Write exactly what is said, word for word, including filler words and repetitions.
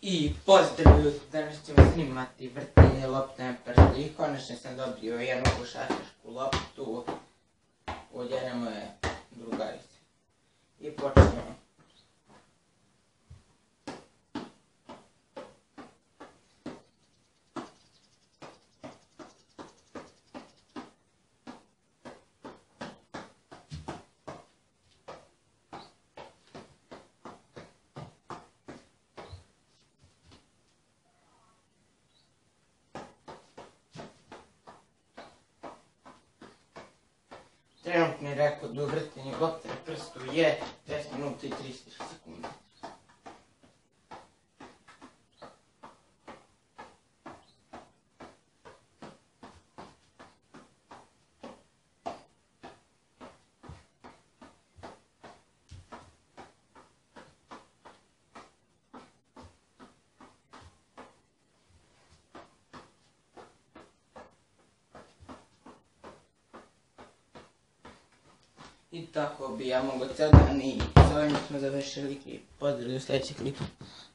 I pozdrav ljudi, danas ćemo snimati vrtenje lopte prstu i konačno sam dobio jednu košarkašku loptu od jedne moje drugarice. I počnemo. Trenutni rekord u vrtenju lopte na prstu je deset minuta i trideset sekundi. I tako bi ja mogao cijel dan i s ovim smo završili klip. Pozdrav u sljedećem klipu.